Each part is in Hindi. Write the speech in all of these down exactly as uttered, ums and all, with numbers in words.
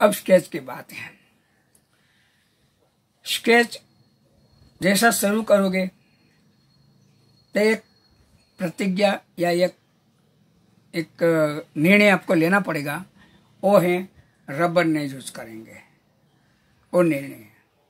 अब स्केच की बात है। स्केच जैसा शुरू करोगे तो एक प्रतिज्ञा या एक एक निर्णय आपको लेना पड़ेगा, वो है रबर नहीं यूज करेंगे। वो निर्णय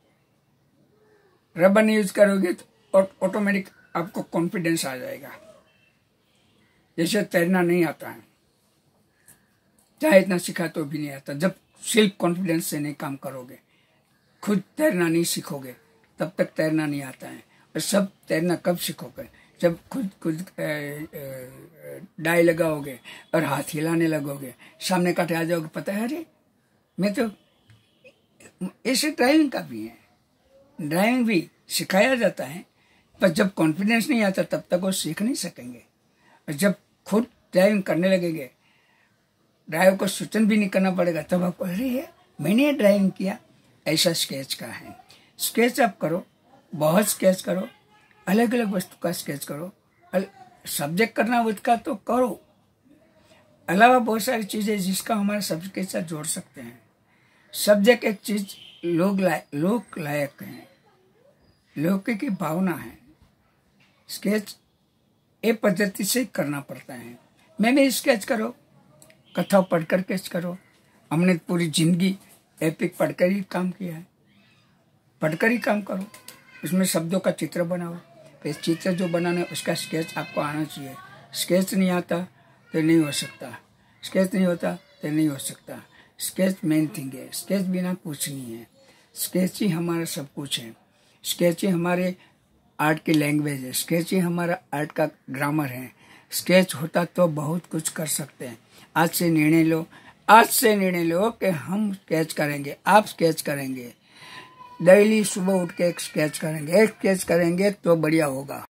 रबर नहीं यूज करोगे तो ऑटोमेटिक आपको कॉन्फिडेंस आ जाएगा। जैसे तैरना नहीं आता है, चाहे इतना सीखा तो भी नहीं आता। जब सेल्फ कॉन्फिडेंस से नहीं काम करोगे, खुद तैरना नहीं सीखोगे, तब तक तैरना नहीं आता है। और सब तैरना कब सीखोगे? जब खुद खुद डाई लगाओगे और हाथ हिलाने लगोगे, सामने काटे आ जाओगे, पता है अरे मैं तो ऐसे। ड्राइविंग का भी है, ड्राइविंग भी सिखाया जाता है, पर जब कॉन्फिडेंस नहीं आता तब तक वो सीख नहीं सकेंगे। और जब खुद ड्राइविंग करने लगेंगे, ड्राइव को सूचन भी नहीं करना पड़ेगा, तब आपको अरे मैंने ड्राइविंग किया। ऐसा स्केच का है। स्केच आप करो, बहुत स्केच करो, अलग अलग वस्तु का स्केच करो। सब्जेक्ट करना उसका तो करो, अलावा बहुत सारी चीजें जिसका हमारा सब्जेक्ट के साथ जोड़ सकते हैं। सब्जेक्ट एक चीज लोग लायक लोक लायक है, लोक की भावना है। स्केच ए पद्धति से करना पड़ता है। मैं भी स्केच करो, कथा पढ़कर स्केच करो। हमने पूरी जिंदगी एपिक पढ़कर ही काम किया है, पढ़कर ही काम करो। इसमें शब्दों का चित्र बनाओ, फिर चित्र जो बनाना है उसका स्केच आपको आना चाहिए। स्केच नहीं आता तो नहीं हो सकता, स्केच नहीं होता तो नहीं हो सकता। स्केच मेन थिंग है, स्केच बिना कुछ नहीं है। स्केच ही हमारा सब कुछ है। स्केच ही हमारे आर्ट की लैंग्वेज है, स्केच ही हमारा आर्ट का ग्रामर है। स्केच होता तो बहुत कुछ कर सकते हैं। आज से निर्णय लो, आज से निर्णय लो कि हम स्केच करेंगे, आप स्केच करेंगे। डेली सुबह उठ के एक स्केच करेंगे, एक स्केच करेंगे तो बढ़िया होगा।